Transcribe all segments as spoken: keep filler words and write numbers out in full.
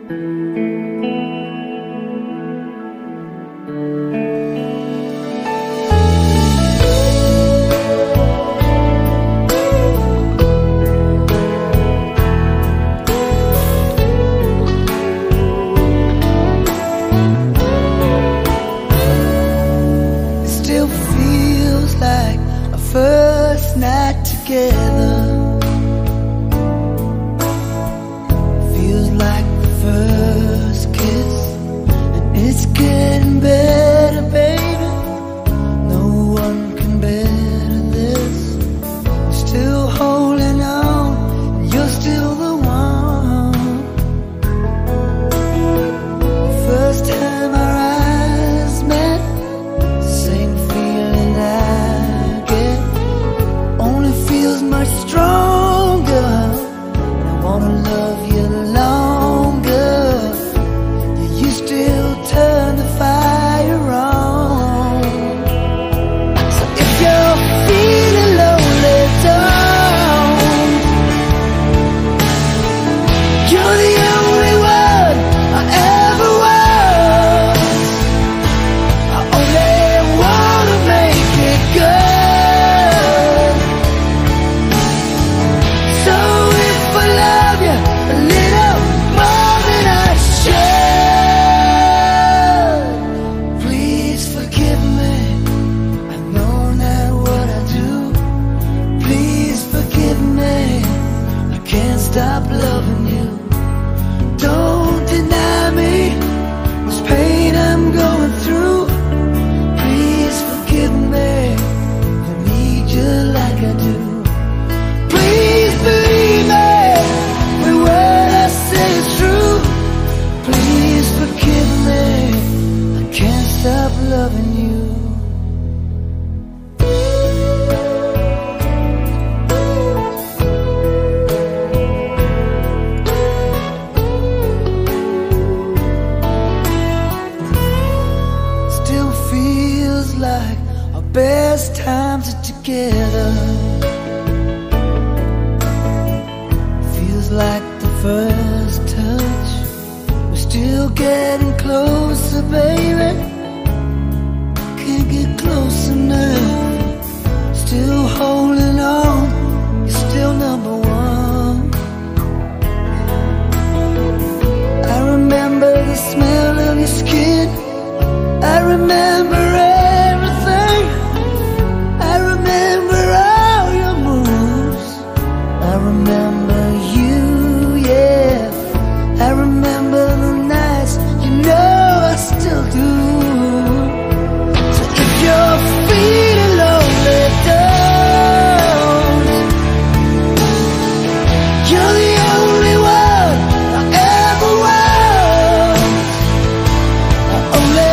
First night together feels like the first kiss, and it's getting better, baby. No one can better this. Still holding on, you're still the one. First time our eyes met, same feeling I feels much stronger, and I wanna love you longer. Yeah, you still turn the fire on. So if you're feeling lonely, don't. You're the only one I ever was. I only wanna make it good. Stop loving you. Don't deny me this pain I'm going through. Please forgive me. I need you like I do. Please believe me when what I say is true. Please forgive me. I can't stop loving you. Like our best times are together. Feels like the first touch. We're still getting closer, baby. Can't get close enough. Still holding on. You're still number one. I remember the smell of your skin. I remember everything. I remember all your moves. I remember you, yeah. I remember the nights, you know I still do. So if you're feeling lonely, don't. You're the only one I ever was. I only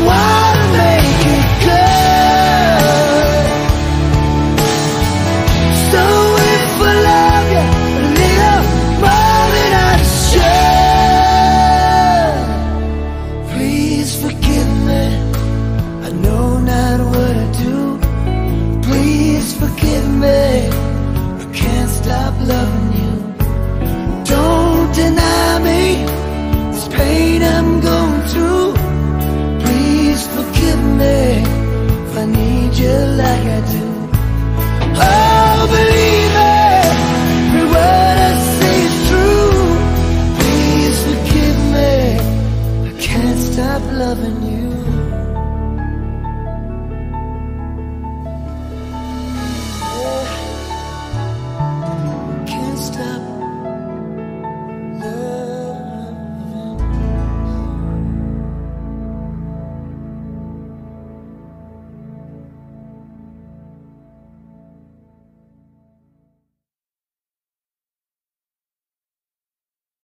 loving you. Don't deny me this pain I'm going through. Please forgive me if I need you like I do.